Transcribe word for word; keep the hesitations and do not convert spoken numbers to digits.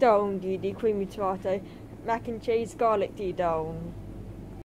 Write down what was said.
Down di di creamy tomato, mac and cheese, garlic di down.